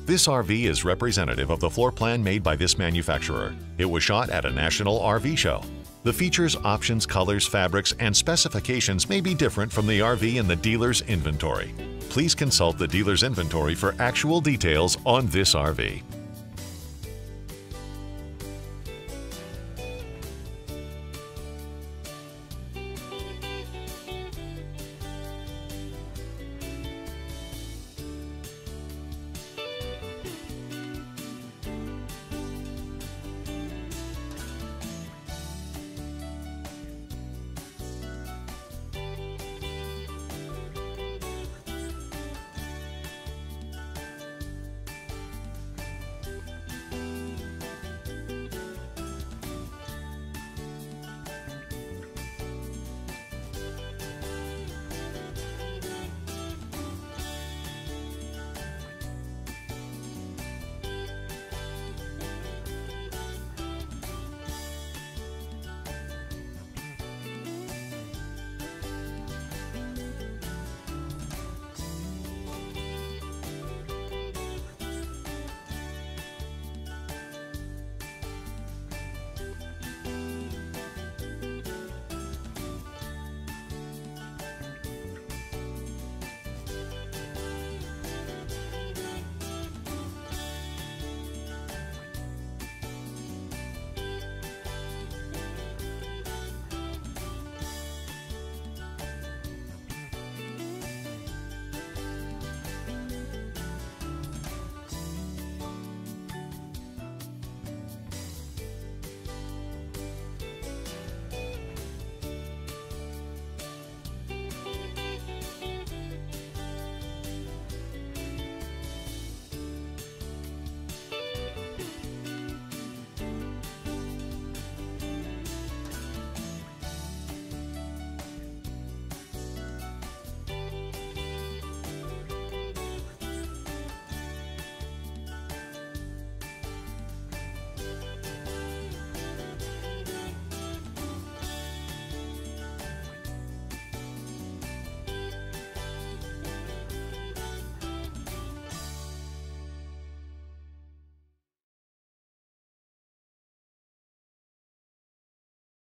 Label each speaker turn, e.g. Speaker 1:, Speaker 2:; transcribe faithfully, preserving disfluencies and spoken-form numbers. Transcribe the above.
Speaker 1: This R V is representative of the floor plan made by this manufacturer. It was shot at a national R V show. The features, options, colors, fabrics, and specifications may be different from the R V in the dealer's inventory. Please consult the dealer's inventory for actual details on this R V.